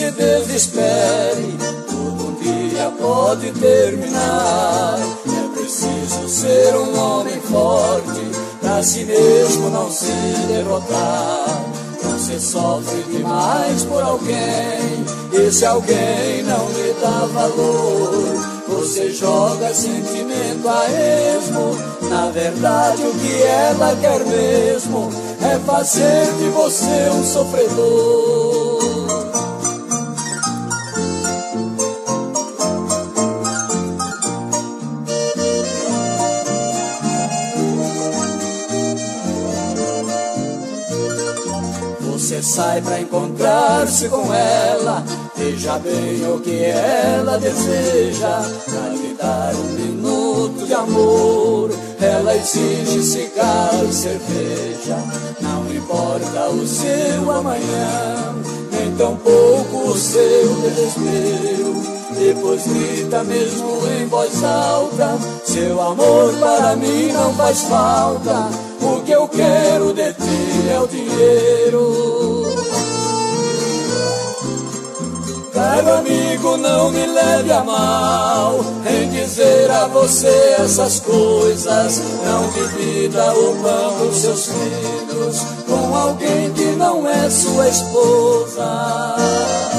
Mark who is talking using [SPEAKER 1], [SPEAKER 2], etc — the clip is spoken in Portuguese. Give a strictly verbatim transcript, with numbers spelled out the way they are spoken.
[SPEAKER 1] se desespere, tudo um dia pode terminar. É preciso ser um homem forte pra si mesmo não se derrotar. Você sofre demais por alguém, e se alguém não lhe dá valor, você joga sentimento a esmo. Na verdade o que ela quer mesmo é fazer de você um sofredor. Você sai pra encontrar-se com ela, veja bem o que ela deseja, pra lhe dar um minuto de amor. Ela exige cigarro e cerveja, não importa o seu amanhã, nem tampouco o seu desespero. Depois grita mesmo em voz alta, seu amor para mim não faz falta, o que eu quero de ti é o dinheiro. Caro amigo, não me leve a mal em dizer a você essas coisas. Não divida o pão dos seus filhos com alguém que não é sua esposa.